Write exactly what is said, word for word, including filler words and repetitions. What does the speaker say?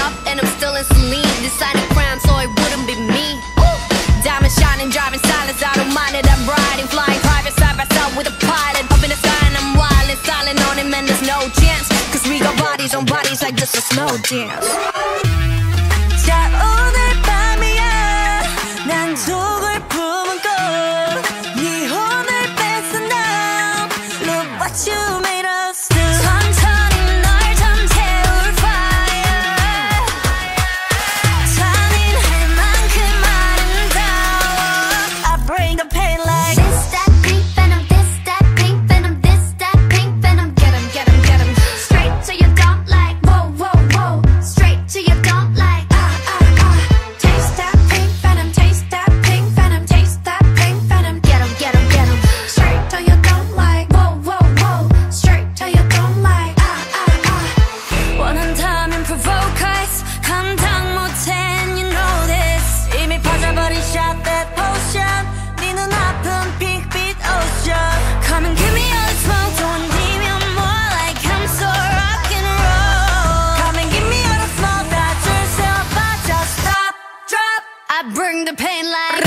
up and I'm still in saline. Designing crown so it wouldn't be me. Ooh. Diamond shining, driving silence, I don't mind it. I'm riding, flying private side by side with a pilot. Up in the sky and I'm wild and styling on him and there's no chance. Cause we got bodies on bodies like just a slow dance. 자 오늘 밤이야 난 독을 품은 꽃네 혼을 뺏어 now Look what you made us do 천천히 널 잠재울 fire 잔인할 만큼 아름다워 I bring the pain like This that pink venom, this that pink venom, this that pink venom. Get 'em, get 'em, get 'em. Straight to your dump like whoa, whoa, whoa. Straight to your dump like ah, ah, ah. Taste that pink venom, taste that pink venom, taste that pink venom. Get 'em, get 'em, get 'em. Straight to your dump like whoa, whoa, whoa. Straight to your dump like ah, ah, ah. 원한다면 provoke us 감당 못해 and you know this 이미 퍼져버린 shot that potion 네 눈아픈 핑크빛 ocean Come and give me all the smoke don't leave me more like I'm so rock and roll Come and give me all the smoke 다 줄 새 오빠 just stop drop I bring the pain like